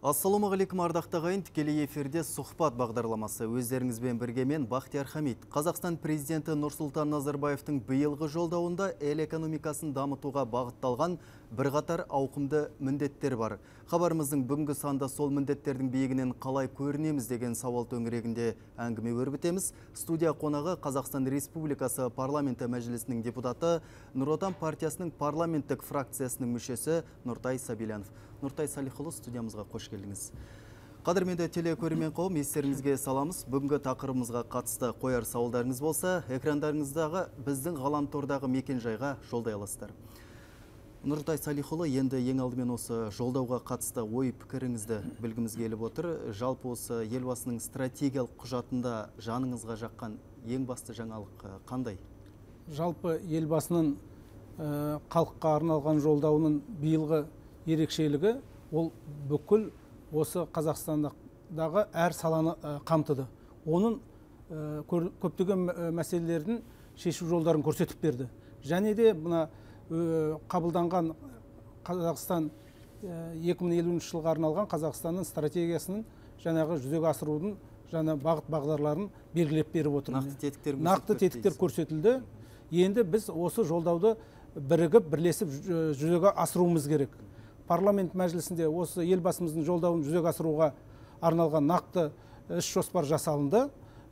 Ассалаумағалейкум ардақты ағайын, тікелей эфирде сұхбат бағдарламасы. Өздеріңізбен бірге мен Бақтияр Хамид. Қазақстан президенті Нұрсұлтан Назарбаевтың биылғы жолдауында ел экономикасын дамытуға бағытталған бірқатар ауқымды міндеттер бар. Хабарымыздың бүгінгі санда сол міндеттердің биігінен қалай көрінеміз деген сауал төңірегінде әңгіме өрбітеміз. Студия қонағы Қазақстан Республикасы парламенті мәжілісінің депутаты, Нұр Отан партиясының парламенттік фракциясының мүшесі Нұртай Сабильянов. Нұртай Салихұлы, студиямызға қош келдіңіз. Қадірменді телекөрермен қауым, естеріңізге саламыз. Бүгінгі тақырыбымызға қатысты қояр сауалдарыңыз болса, экрандарыңыздағы біздің ғаламтордағы мекен-жайға жолдай аласыздар. Нұртай Салихұлы, енді ең алдымен осы жолдауға қатысты ой пікіріңізді білгіміз келіп отыр. Жалпы осы елбасының стратегиялық құжатында жаныңызға жаққан ең басты жаңалық қандай? Жалпы елбасының халыққа арналған жолдауының биылғы ерекшелігі ол бүкіл осы Қазақстандағы әр саланы қамтыды. Оның көптеген мәселелердің шешу жолдарын көрсетіп берді. Және де мына қабылданған Қазақстан 2050 жылға арналған Қазақстанның стратегиясының жаңағы жүзеге асырудың жаңа бағыт бағдарларын белгілеп беріп отыр. Нақты тетіктер көрсетілді. Енді біз осы жолдауды бірігіп, бірлесіп жүзеге асыруымыз керек. Парламент мәжілісінде осы елбасымыздың жолдауын жүзеге асыруға арналған нақты іс жоспар жасалынды.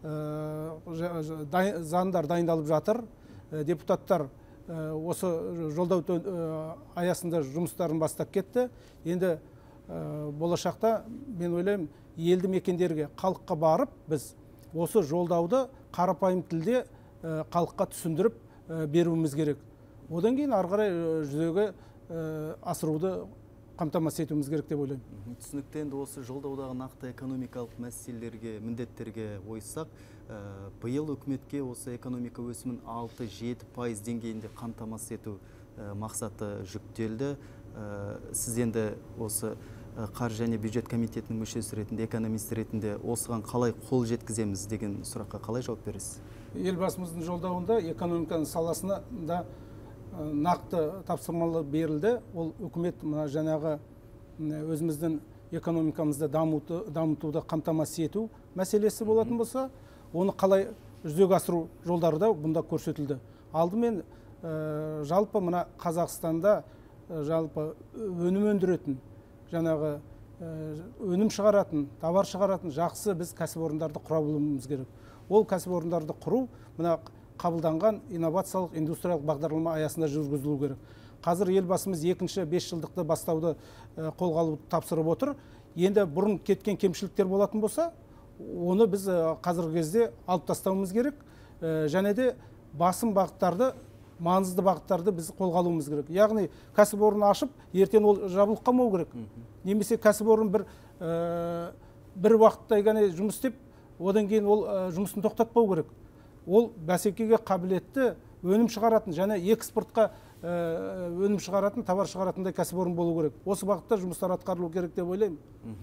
Заңдар дайындалып жатыр. Депутаттар осы жолдау аясында жұмыстарын бастап кетті. Енді болашақта мен ойлаймын, елді мекендерге, халыққа барып, біз осы жолдауды қарапайым тілде халыққа түсіндіріп беруіміз керек. Одан кейін ары қарай жүзеге асыруды қамтамасыз етуіміз керек деп ойлаймын. Түсінікті. Енді осы жолдаудағы нақты экономикалық мәселелерге, міндеттерге ойыссақ, биыл үкіметке осы экономика өсімін 6-7% деңгейінде қамтамасыз ету мақсаты жүктелді. Сіз енді осы қаржы және бюджет комитетінің мүшесі ретінде, экономист ретінде осыған қалай қол жеткіземіз деген сұраққа қалай жауап бересіз? Елбасымыздың жолдауында экономиканың саласына да нақты тапсырмалар берілді. Ол үкімет жаңағы өзіміздің экономикамызды дамытуды қамтамасыз ету мәселесі болатын болса, оны қалай жүзеге асыру жолдары да бұнда көрсетілді. Алдымен жалпы мына Қазақстанда жалпы өнім өндіретін, жаңағы өнім шығаратын, товар шығаратын жақсы біз кәсіпорындарды құра білуіміз керек. Ол кәсіпорындарды құру мына қабылданған инновациялық индустриялық бағдарлама аясында жүргізілу керек. Қазір елбасымыз екінші 5 жылдықты бастауды қолға алуды тапсырып отыр. Енді бұрын кеткен кемшіліктер болатын болса, оны біз қазіргі кезде алып тастауымыз керек. Және де басым бағыттарды, маңызды бағыттарды біз қолға алуымыз керек. Яғни кәсіпорын ашып, ертең ол жабылып қалмау керек. Немесе кәсіпорын бір уақытта жұмыс істеп, одан кейін ол жұмысын тоқтатпау керек. Ол бәсекеге қабілетті өнім шығаратын және экспортқа өнім шығаратын, товар шығаратындай кәсіпорын болу керек. Осы бағытта жұмыстар атқарылу керек деп ойлаймын.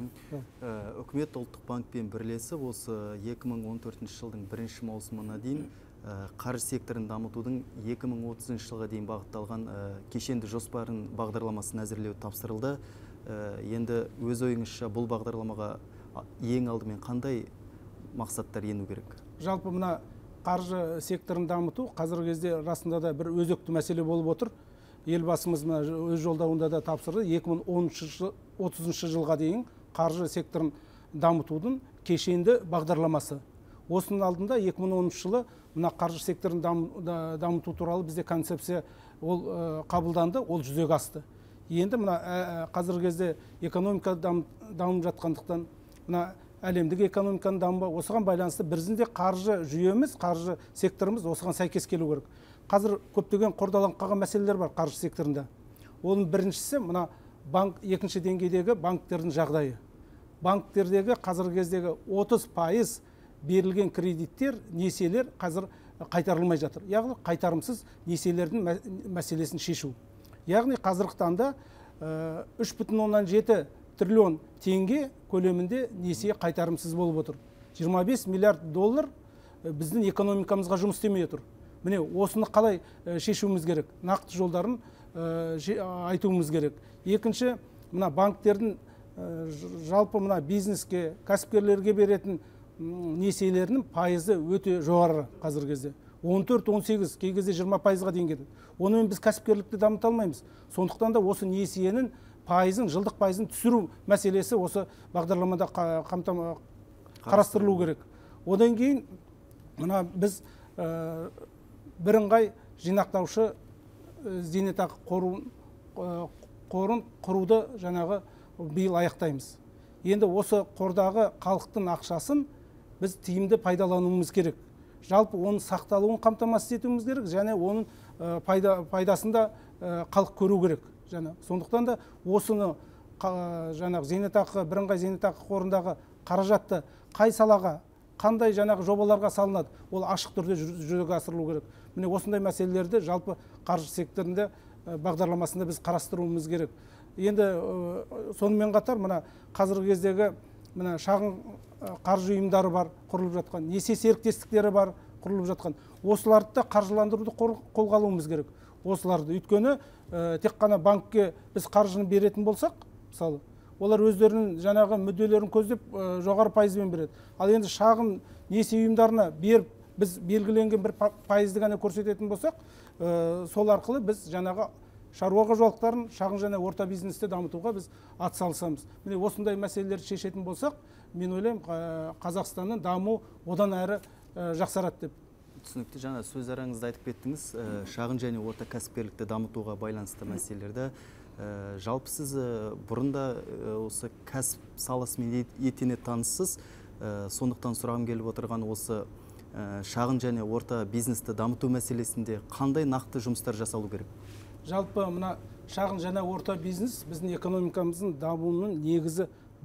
Үкімет ұлттық банкпен бірлесіп, осы 2014 жылдың 1 маусымына дейін қаржы секторын дамытудың 2030 жылға дейін бағытталған кешенді жоспарын бағдарламасын әзірлеу тапсырылды. Енді өз ойыңызша бұл бағдарламаға ең алдымен қандай мақсаттар ену керек? Жалпы мына қаржы секторын дамыту қазіргі кезде расында да бір өзекті мәселе болып отыр. Елбасымыз өз жолдауында да тапсырды. 2030 жылға дейін қаржы секторын дамытудың кешенді бағдарламасы. Осының алдында 2010 жылы мына қаржы секторын дамыту туралы бізде концепция ол қабылданды, ол жүзеге асты. Енді мына қазіргі кезде экономика дамып жатқандықтан, мына әлемдік экономиканың дамуы, осыған байланысты біздің де қаржы жүйеміз, қаржы секторымыз осыған сәйкес келу керек. Қазір көптеген қордаланып қалған мәселелер бар қаржы секторында. Оның біріншісі мына екінші деңгейдегі банктердің жағдайы. Банктердегі қазіргі кездегі 30% берілген кредиттер, несиелер қазір қайтарылмай жатыр. Яғни қайтарымсыз несиелердің мәселесін шешу. Яғни қазіргі таңда 3,7 триллион теңге көлемінде несие қайтарымсыз болып отыр. 25 миллиард доллар біздің экономикамызға жұмыс істемей отыр. Міне осыны қалай шешуіміз керек? Нақты жолдарын айтуымыз керек. Екінші, мына банктердің жалпы мына бизнеске, кәсіпкерлерге беретін несиелерінің пайызы өте жоғары қазіргі кезде. 14-18, кей кезде 20%-ға дейін кетеді. Онымен біз кәсіпкерлікті дамыта алмаймыз. Сондықтан да осы несиенің пайызын, жылдық пайызын түсіру мәселесі осы бағдарламада қарастырылу керек. Одан кейін мына біз бірыңғай жинақтаушы зейнетақы қорын құруды жаңағы биыл аяқтаймыз. Енді осы қордағы халықтың ақшасын біз тиімді пайдалануымыз керек. Жалпы оның сақталуын қамтамасыз етуіміз керек, және оның пайдасында халық көру керек. Сондықтан да осыны жаңағы зейнетақы, бірыңғай зейнетақы қорындағы қаражатты қай салаға, қандай жаңағы жобаларға салынады, ол ашық түрде жүзеге асырылу керек. Міне осындай мәселелерді жалпы қаржы секторында бағдарламасында біз қарастыруымыз керек. Енді сонымен қатар мына қазіргі кездегі мына шағын қаржы ұйымдары бар, құрылып жатқан, несие серіктестіктері бар, құрылып жатқан. Осыларды да қаржыландыруды қолға алуымыз керек. Осыларды өйткені тек қана банкке біз қаржыны беретін болсақ, мысалы, олар өздерінің жаңағы мүдделерін көздеп жоғары пайызбен береді. Ал енді шағын несие ұйымдарына беріп, біз белгіленген бір пайызды ғана көрсететін болсақ, сол арқылы біз жаңағы шаруа қожалықтарын, шағын және орта бизнесті дамытуға біз атсалысамыз. Міне осындай мәселелерді шешетін болсақ, мен ойлаймын, Қазақстанның даму одан әрі жақсарады деп. Түсінікті, жаңа сөз араңызда айтып кеттіңіз, шағын және орта кәсіпкерлікті дамытуға байланысты мәселелерді. Жалпы сіз бұрында осы кәсіп саласымен етене таныссыз, сондықтан сұрағым келіп отырған осы шағын және орта бизнесті дамыту мәселесінде қандай нақты жұмыстар жасалу керек? Жалпы мына шағын және орта бизнес біздің экономикамыздың дамуының негізі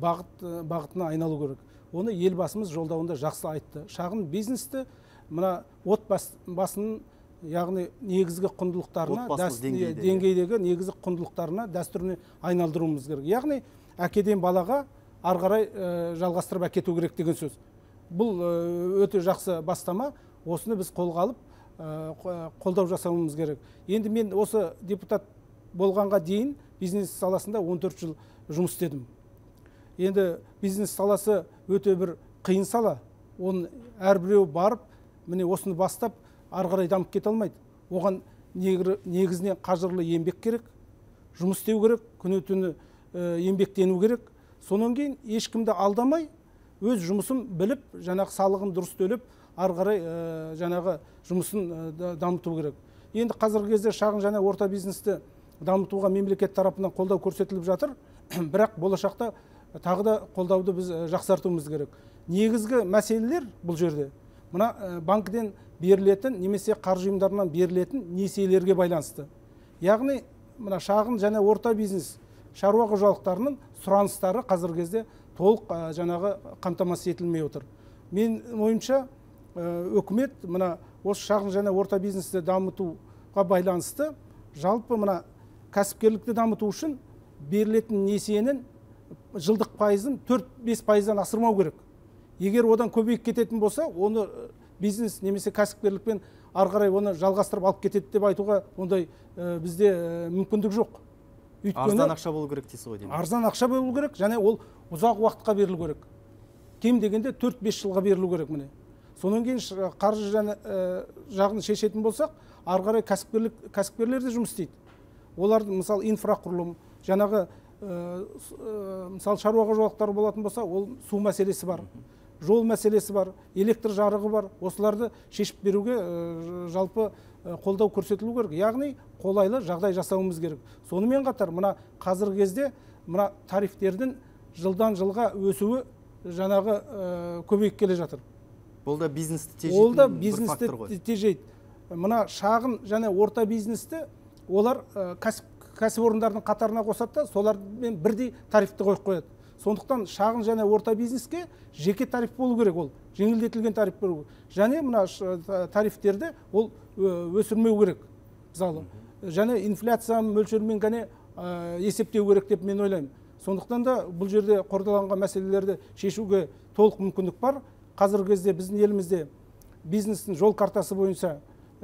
бағытына айналу керек. Оны елбасымыз жолдауында жақсы айтты. Шағын бизнесті мына отбасының, яғни негізгі құндылықтарына, деңгейдегі негізгі құндылықтарына, дәстүріне айналдыруымыз керек. Яғни әкеден балаға ары қарай жалғастырып әкету керек деген сөз. Бұл өте жақсы бастама. Осыны біз қолға алып қолдау жасауымыз керек. Енді мен осы депутат болғанға дейін бизнес саласында 14 жыл жұмыс істедім. Енді бизнес саласы өте бір қиын сала. Оны әрбіреу барып, міне осыны бастап, ары қарай дамып кете алмайды. Оған негізінен қажырлы еңбек керек, жұмыс істеу керек, күні-түні еңбектену керек. Сонан кейін ешкімді алдамай, өз жұмысын біліп, жаңағы салығын дұрыс төлеп, ары қарай жаңағы жұмысын дамыту керек. Енді қазіргі кезде шағын және орта бизнесті дамытуға мемлекет тарапынан қолдау көрсетіліп жатыр, бірақ болашақта тағы да қолдауды біз жақсартуымыз керек. Негізгі мәселелер бұл жерде мына банкіден берілетін немесе қаржы ұйымдарынан берілетін несиелерге байланысты. Яғни мына шағын және орта бизнес шаруа қожалықтарының сұраныстары қазіргі кезде толық жаңағы қамтамасыз етілмей отыр. Мен ойымша үкімет мына осы шағын және орта бизнесті дамытуға байланысты жалпы мына кәсіпкерлікті дамыту үшін берілетін несиенің жылдық пайызын 4-5%-дан асырмау керек. Егер одан көбейіп кететін болса, оны бизнес немесе кәсіпкерлікпен ары қарай оны жалғастырып алып кетеді деп айтуға ондай бізде мүмкіндік жоқ. Арзан ақша болу керек дейсіз ғой деймін. Арзан ақша болу керек, және ол ұзақ уақытқа берілу керек. Кем дегенде 4-5 жылға берілу керек міне. Сонан кейін қаржы жағын шешетін болсақ, ары қарай кәсіпкерлер де жұмыс істейді. Олар мысалы инфрақұрылым, жаңағы мысалы шаруа қожалықтары болатын болса, ол су мәселесі бар, жол мәселесі бар, электр жарығы бар. Осыларды шешіп беруге жалпы қолдау көрсетілу керек. Яғни қолайлы жағдай жасауымыз керек. Сонымен қатар мына қазіргі кезде мына тарифтердің жылдан жылға өсуі жаңағы көбейіп келе жатыр. Ол да бизнесті тежейтін бір фактор ғой. Тежейді. Мына шағын және орта бизнесті олар кәсіпорындардың қатарына қосады да, солармен бірдей тарифті қойып қояды. Сондықтан шағын және орта бизнеске жеке тариф болу керек, ол жеңілдетілген тариф болу керек. Және мына тарифтерді ол өсірмеу керек. Мысалы, және инфляция мөлшерімен ғана есептеу керек деп мен ойлаймын. Сондықтан да бұл жерде қордаланған мәселелерді шешуге толық мүмкіндік бар. Қазіргі кезде біздің елімізде бизнестің жол картасы бойынша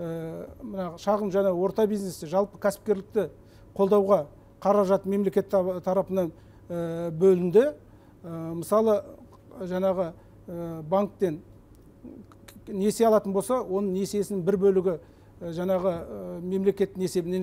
шағын және орта бизнесті жалпы кәсіпкерлікті қолдауға қаражат мемлекет тарапынан бөлінді. Мысалы жаңағы банктен несие алатын болса, оның несиесінің бір бөлігі жаңағы мемлекеттің есебінен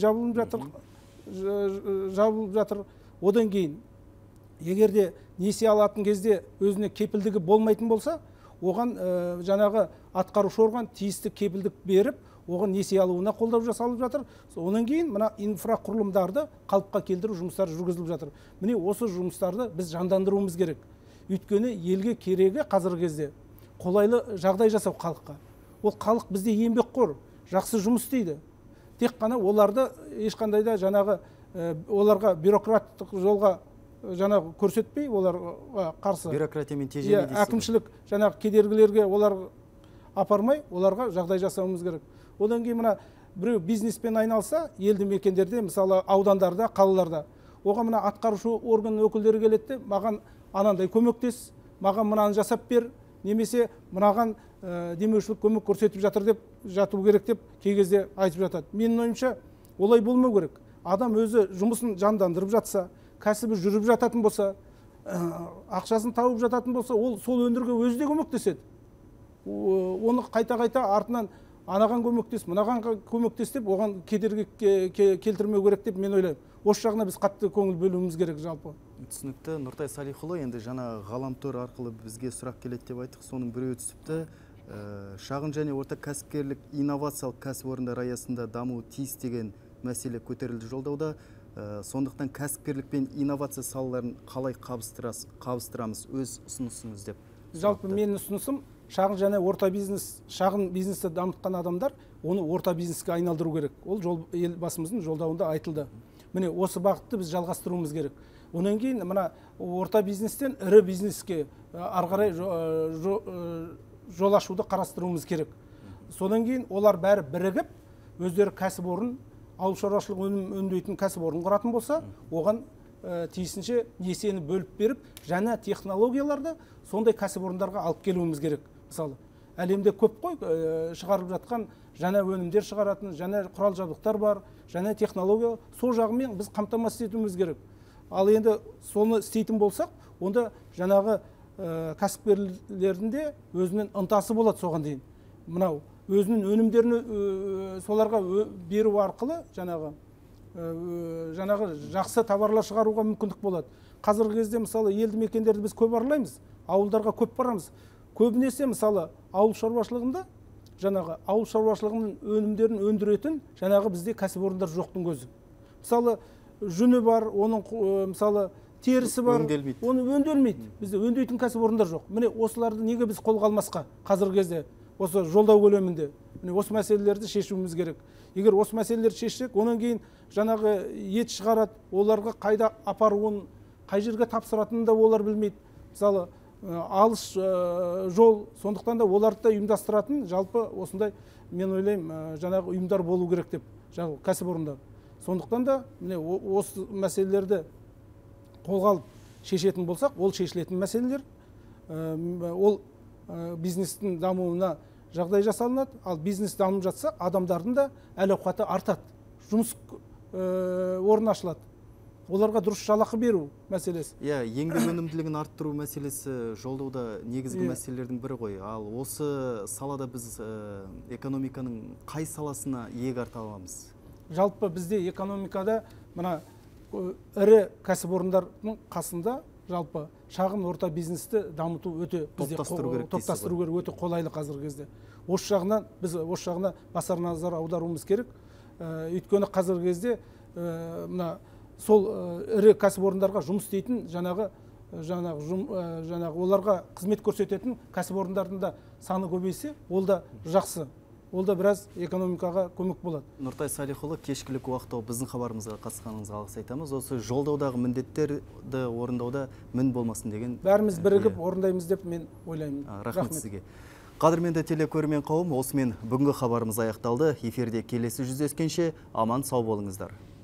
жабылып жатыр. Одан кейін егерде несие алатын кезде өзіне кепілдігі болмайтын болса, оған жаңағы атқарушы орган тиісті кепілдік беріп, оған несие алуына қолдау жасалып жатыр. Онан кейін мына инфрақұрылымдарды қалыпқа келтіру жұмыстары жүргізіліп жатыр. Міне осы жұмыстарды біз жандандыруымыз керек. Өйткені елге керегі қазіргі кезде қолайлы жағдай жасау халыққа. Ол халық бізде еңбекқор, жақсы жұмыс істейді. Тек қана оларды ешқандай да жаңағы оларға бюрократтық жолға жаңағы көрсетпей, оларға қарсы бюрократиямен тежемей дейсіз. Әкімшілік жаңағы кедергілерге олар апармай, оларға жағдай жасауымыз керек. Одан кейін мына біреу бизнеспен айналса, елді мекендерде, мысалы аудандарда, қалаларда, оған мына атқарушы орган өкілдері келеді, маған анандай көмектес, маған мынаны жасап бер, немесе мынаған демеушілік көмек көрсетіп жатыр деп жату керек деп кей кезде айтып жатады. Менің ойымша олай болмау керек. Адам өзі жұмысын жандандырып жатса, кәсібі жүріп жататын болса, ақшасын тауып жататын болса, ол сол өндірге өзі де көмектеседі. Оны қайта-қайта артынан анаған көмектес, мынаған көмектес деп, оған кедергі келтірмеу керек деп мен ойлаймын. Осы жағына біз қатты көңіл бөлуіміз керек жалпы. Түсінікті. Нұртай Салихұлы, енді жаңа ғаламтор арқылы бізге сұрақ келеді деп айттық. Соның біреуі түсіпті. Шағын және орта кәсіпкерлік инновациялық кәсіпорындар аясында даму тиіс деген мәселе көтерілді жолдауда. Сондықтан кәсіпкерлік пен инновация салаларын қалай қабыстырамыз, өз ұсынысыңыз деп. Жалпы менің ұсынысым, шағын және орта бизнес, шағын бизнесті дамытқан адамдар оны орта бизнеске айналдыру керек. Ол елбасымыздың жолдауында айтылды. Міне осы бағытты біз жалғастыруымыз керек. Онан кейін мына орта бизнестен ірі бизнеске ары қарай жол ашуды қарастыруымыз керек. Содан кейін олар бәрі бірігіп, өздері кәсіпорын, ауыл шаруашылық өнім өндіретін кәсіпорын құратын болса, оған тиісінше несиені бөліп беріп, жаңа технологияларды сондай кәсіпорындарға алып келуіміз керек. Мысалы, әлемде көп қой шығарып жатқан жаңа өнімдер шығаратын, жаңа құрал жабдықтар бар, жаңа технология, сол жағымен біз қамтамасыз етуіміз керек. Ал енді соны істейтін болсақ, онда жаңағы кәсіпкерлердің де өзінің ынтасы болады соған дейін. Мынау өзінің өнімдерін соларға беру арқылы жаңағы жақсы товарлар шығаруға мүмкіндік болады. Қазіргі кезде мысалы елді мекендерді біз көп аралаймыз, ауылдарға көп барамыз. Көбінесе мысалы ауыл шаруашылығында жаңағы ауыл шаруашылығының өнімдерін өндіретін жаңағы бізде кәсіпорындар жоқтың көзі. Мысалы жүні бар, оның мысалы терісі бар, оны өңделмейді. Бізде өңдейтін кәсіпорындар жоқ. Міне осыларды неге біз қолға алмасқа қазіргі кезде осы жолдау көлемінде міне осы мәселелерді шешуіміз керек. Егер осы мәселелерді шешсек, онан кейін жаңағы ет шығарады, оларға қайда апаруын, қай жерге тапсыратынын да олар білмейді. Мысалы алыс жол, сондықтан да оларды да ұйымдастыратын жалпы осындай мен ойлаймын жаңағы ұйымдар болу керек деп, жаңағы кәсіпорындар. Сондықтан да міне осы мәселелерді қолға алып шешетін болсақ, ол шешілетін мәселелер, ол бизнестің дамуына жағдай жасалынады. Ал бизнес дамып жатса, адамдардың да әл-ауқаты артады, жұмыс орны ашылады. Оларға дұрыс жалақы беру мәселесі. Еңбек өнімділігін арттыру мәселесі жолдауда негізгі мәселелердің бірі ғой. Ал осы салада біз экономиканың қай саласына иек арта аламыз? Жалпы бізде экономикада мына ірі кәсіпорындардың қасында жалпы шағын орта бизнесті дамыту өте топтастыру керек, өте қолайлы қазіргі кезде. Осы жағынан біз осы жағына басар назар аударуымыз керек. Өйткені қазіргі кезде мына сол ірі кәсіпорындарға жұмыс істейтін жаңағы оларға қызмет көрсететін кәсіпорындардың да саны көбейсе, ол да жақсы. Ол да біраз экономикаға көмек болады. Нұртай Салихұлы, кешкілік уақытта біздің хабарымызға қатысқаныңызға алғыс айтамыз. Осы жолдаудағы міндеттерді орындауда мін болмасын деген. Бәріміз бірігіп орындаймыз деп мен ойлаймын. Рахмет сізге. Қадірменді телекөрермен қауым, осымен бүгінгі хабарымыз аяқталды. Эфирде келесі жүздескенше аман сау болыңыздар.